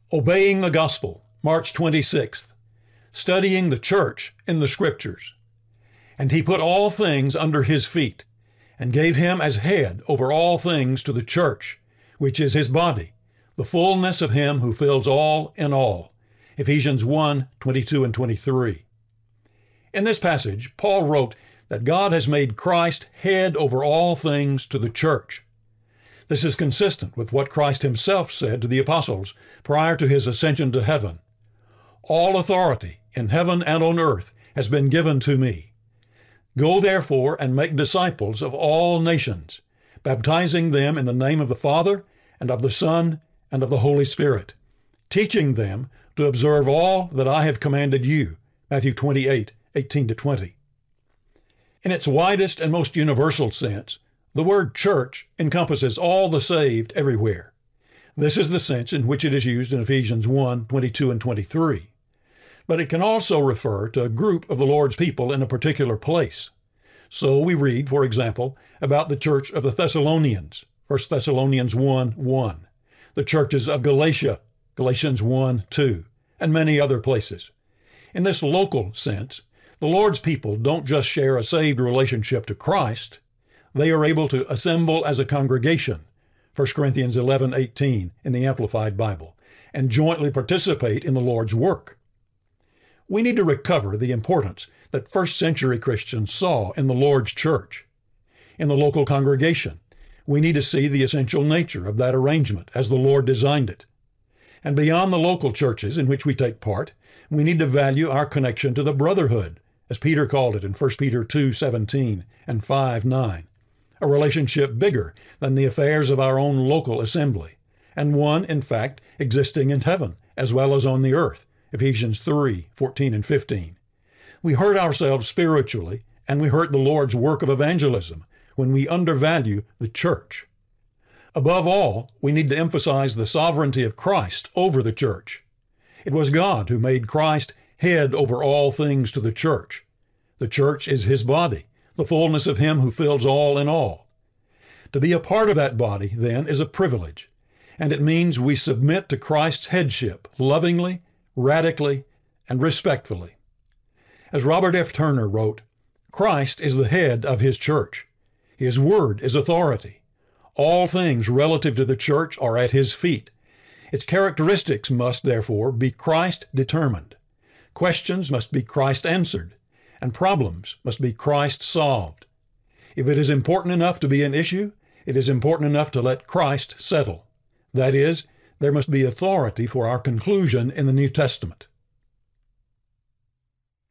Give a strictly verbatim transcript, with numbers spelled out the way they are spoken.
Obeying the Gospel, March twenty-sixth. Studying the church in the Scriptures. And he put all things under his feet, and gave him as head over all things to the church, which is his body, the fullness of him who fills all in all. Ephesians one, twenty-two and twenty-three. In this passage, Paul wrote that God has made Christ head over all things to the church. This is consistent with what Christ himself said to the apostles prior to his ascension to heaven. All authority in heaven and on earth has been given to me. Go therefore and make disciples of all nations, baptizing them in the name of the Father and of the Son and of the Holy Spirit, teaching them to observe all that I have commanded you. Matthew twenty-eight, eighteen to twenty. In its widest and most universal sense, the word church encompasses all the saved everywhere. This is the sense in which it is used in Ephesians one, twenty-two and twenty-three. But it can also refer to a group of the Lord's people in a particular place. So we read, for example, about the church of the Thessalonians, First Thessalonians one, one, the churches of Galatia, Galatians one, two, and many other places. In this local sense, the Lord's people don't just share a saved relationship to Christ. They are able to assemble as a congregation, First Corinthians eleven, eighteen in the Amplified Bible, and jointly participate in the Lord's work. We need to recover the importance that first century Christians saw in the Lord's church. In the local congregation, we need to see the essential nature of that arrangement as the Lord designed it. And beyond the local churches in which we take part, we need to value our connection to the brotherhood, as Peter called it in First Peter two, seventeen and five, nine. A relationship bigger than the affairs of our own local assembly, and one, in fact, existing in heaven as well as on the earth, Ephesians three, fourteen and fifteen. We hurt ourselves spiritually, and we hurt the Lord's work of evangelism when we undervalue the church. Above all, we need to emphasize the sovereignty of Christ over the church. It was God who made Christ head over all things to the church. The church is his body, the fullness of him who fills all in all. To be a part of that body, then, is a privilege, and it means we submit to Christ's headship lovingly, radically, and respectfully. As Robert F. Turner wrote, Christ is the head of his church. His word is authority. All things relative to the church are at his feet. Its characteristics must, therefore, be Christ-determined. Questions must be Christ-answered, and problems must be Christ-solved. If it is important enough to be an issue, it is important enough to let Christ settle. That is, there must be authority for our conclusion in the New Testament.